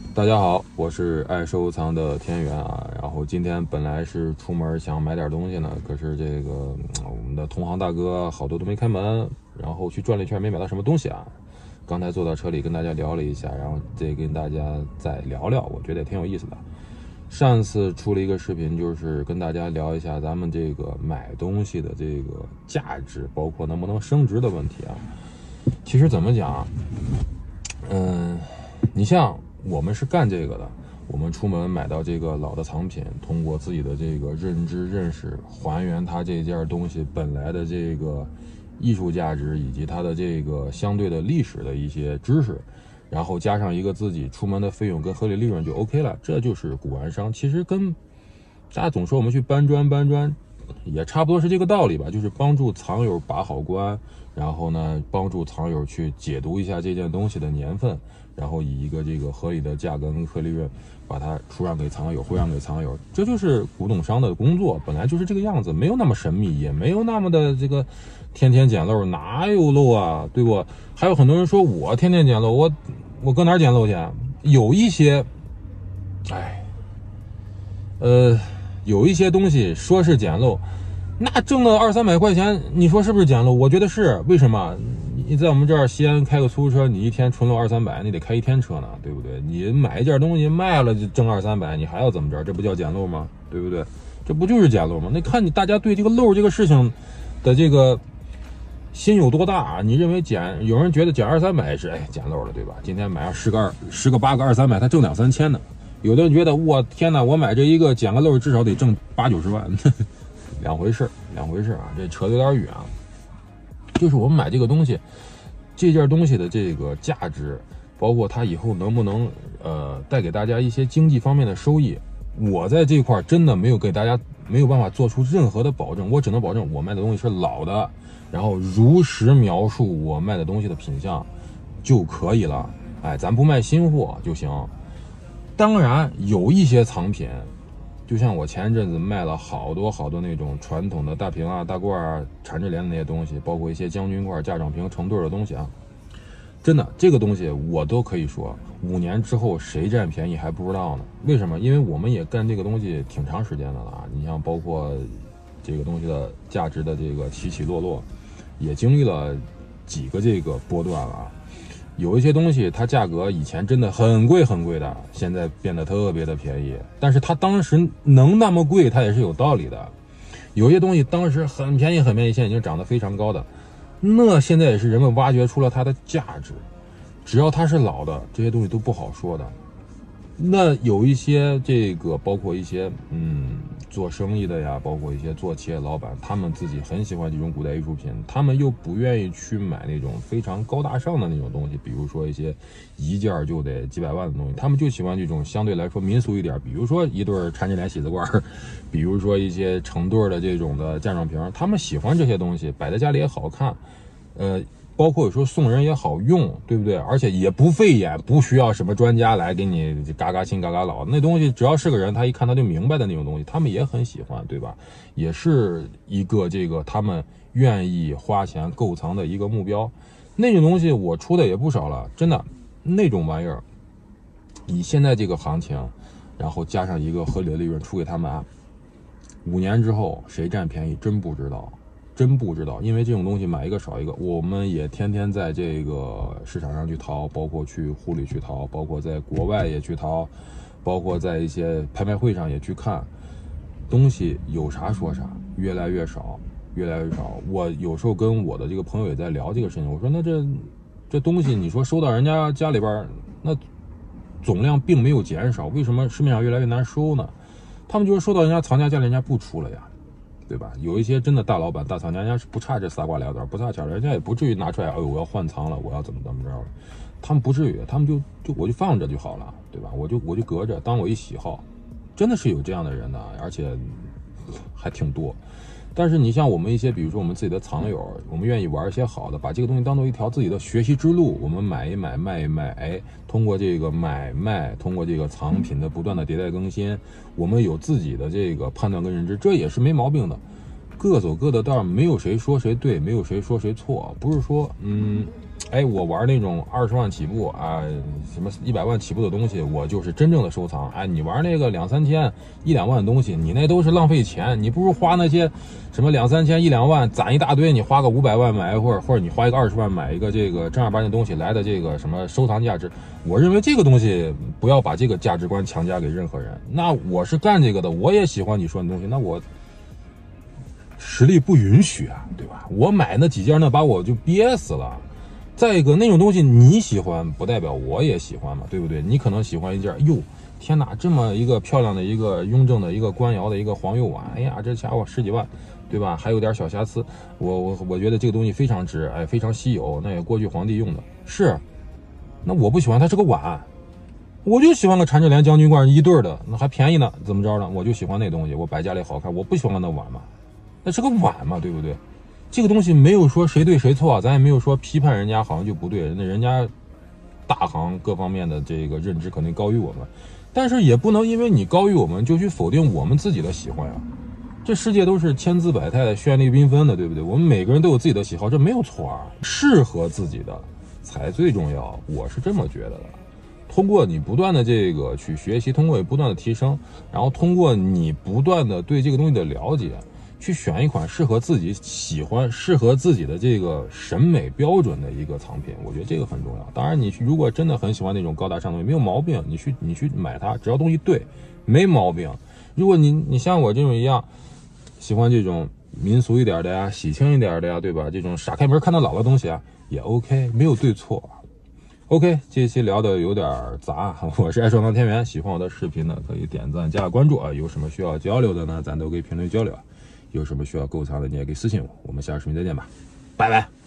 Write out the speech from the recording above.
大家好，我是爱收藏的天元啊。然后今天本来是出门想买点东西呢，可是这个我们的同行大哥好多都没开门，然后去转了一圈没买到什么东西啊。刚才坐到车里跟大家聊了一下，然后这跟大家再聊聊，我觉得也挺有意思的。上次出了一个视频，就是跟大家聊一下咱们这个买东西的这个价值，包括能不能升值的问题啊。其实怎么讲，你像我们是干这个的，我们出门买到这个老的藏品，通过自己的这个认知认识，还原它这件东西本来的这个艺术价值，以及它的这个相对的历史的一些知识，然后加上一个自己出门的费用跟合理利润就 OK 了，这就是古玩商。其实跟大家总说我们去搬砖，也差不多是这个道理吧，就是帮助藏友把好关，然后呢，帮助藏友去解读一下这件东西的年份，然后以一个这个合理的价格跟合理利润，把它出让给藏友，回让给藏友。这就是古董商的工作，本来就是这个样子，没有那么神秘，也没有那么的这个天天捡漏，哪有漏啊，对不？还有很多人说我天天捡漏，我搁哪儿捡漏去？有一些，有一些东西说是捡漏，那挣了200-300块钱，你说是不是捡漏？我觉得是。为什么？你在我们这儿西安开个出租车，你一天纯漏200-300，你得开一天车呢，对不对？你买一件东西卖了就挣200-300，你还要怎么着？这不叫捡漏吗？对不对？这不就是捡漏吗？那看你大家对这个漏这个事情的这个心有多大？你认为有人觉得捡200-300是捡漏了，对吧？今天买上10个8个200-300，他挣2-3千呢。有的人觉得我天哪，我买这一个捡个漏至少得挣80-90万，两回事啊，这扯得有点远啊。就是我们买这个东西，这件东西的这个价值，包括它以后能不能带给大家一些经济方面的收益，我在这块真的没有给大家没有办法做出任何的保证，我只能保证我卖的东西是老的，然后如实描述我卖的东西的品相就可以了。咱不卖新货就行。当然有一些藏品，就像我前一阵子卖了好多那种传统的大瓶啊、大罐啊、缠枝莲的那些东西，包括一些将军罐、架掌瓶成对的东西啊，真的这个东西我都可以说5年之后谁占便宜还不知道呢。为什么？因为我们也干这个东西挺长时间的了啊。你像包括这个东西的价值的这个起起落落，也经历了几个这个波段了啊。有一些东西它价格以前真的很贵的，现在变得特别的便宜，但是它当时能那么贵，它也是有道理的。有些东西当时很便宜，现在已经涨得非常高的，那现在也是人们挖掘出了它的价值。只要它是老的，这些东西都不好说的。那有一些这个包括一些做生意的呀，包括一些做企业老板，他们自己很喜欢这种古代艺术品，他们又不愿意去买那种非常高大上的那种东西，比如说一些一件就得几百万的东西，他们就喜欢这种相对来说民俗一点，比如说一对缠枝莲喜字罐，比如说一些成对的这种的架状瓶，他们喜欢这些东西，摆在家里也好看，包括有时候送人也好用，对不对？而且也不费眼，不需要什么专家来给你嘎嘎新嘎嘎老，那东西只要是个人，他一看他就明白的那种东西，他们也很喜欢，对吧？也是一个这个他们愿意花钱购藏的一个目标。那种东西我出的也不少了，真的，那种玩意儿，以现在这个行情，然后加上一个合理的利润出给他们啊，5年之后谁占便宜真不知道。因为这种东西买一个少一个，我们也天天在这个市场上去淘，包括去沪里去淘，包括在国外也去淘，包括在一些拍卖会上也去看，东西有啥说啥，越来越少。我有时候跟我的这个朋友也在聊这个事情，我说那这东西你说收到人家家里边，那总量并没有减少，为什么市面上越来越难收呢？他们就是收到人家藏家家里人家不出了呀，对吧？有一些真的大老板、大藏家，人家是不差这仨瓜俩枣，不差钱，人家也不至于拿出来，我要换藏了，我要怎么着了，他们不至于，他们我就放着就好了，对吧？我就隔着，当我一喜好，真的是有这样的人的，而且还挺多。但是你像我们一些，比如说我们自己的藏友，我们愿意玩一些好的，把这个东西当做一条自己的学习之路，我们买一买，卖一卖，通过这个买卖，通过这个藏品的不断的迭代更新，我们有自己的这个判断跟认知，这也是没毛病的。各走各的道，没有谁说谁对，没有谁说谁错，不是说哎，我玩那种20万起步啊，什么100万起步的东西，我就是真正的收藏。哎，你玩那个2、3千、1、2万的东西，你那都是浪费钱。你不如花那些什么2、3千、1、2万攒一大堆，你花个500万买，或者你花一个20万买一个这个正儿八经东西来的这个什么收藏价值。我认为这个东西不要把这个价值观强加给任何人。那我是干这个的，我也喜欢你说的东西，那我实力不允许啊，对吧？我买那几件，那把我就憋死了。再一个，那种东西你喜欢，不代表我也喜欢嘛，对不对？你可能喜欢一件，哟，天哪，这么一个漂亮的一个雍正的一个官窑的一个黄釉碗，哎呀，这家伙10几万，对吧？还有点小瑕疵，我觉得这个东西非常值，哎，非常稀有，那也过去皇帝用的，是。那我不喜欢，它是个碗，我就喜欢个缠着莲将军罐一对的，那还便宜呢，怎么着呢？我就喜欢那东西，我摆家里好看，我不喜欢那碗嘛，那是个碗嘛，对不对？这个东西没有说谁对谁错，咱也没有说批判人家好像就不对，人家大行各方面的这个认知可能高于我们，但是也不能因为你高于我们就去否定我们自己的喜欢呀。这世界都是千姿百态的、绚丽缤纷的，对不对？我们每个人都有自己的喜好，这没有错啊，适合自己的才最重要，我是这么觉得的。通过你不断的这个去学习，通过你不断的提升，然后通过你不断的对这个东西的了解，去选一款适合自己喜欢、适合自己的这个审美标准的一个藏品，我觉得这个很重要。当然，你如果真的很喜欢那种高大上的东西，没有毛病，你去买它，只要东西对，没毛病。如果你像我这种一样，喜欢这种民俗一点的呀、喜庆一点的呀，对吧？这种傻开门看到老的东西啊，也 OK， 没有对错。OK， 这期聊的有点杂，我是爱双当天元，喜欢我的视频呢，可以点赞加关注啊。有什么需要交流的呢，咱都可以评论交流啊。有什么需要购藏的，你也可以私信我。我们下视频再见吧，拜拜。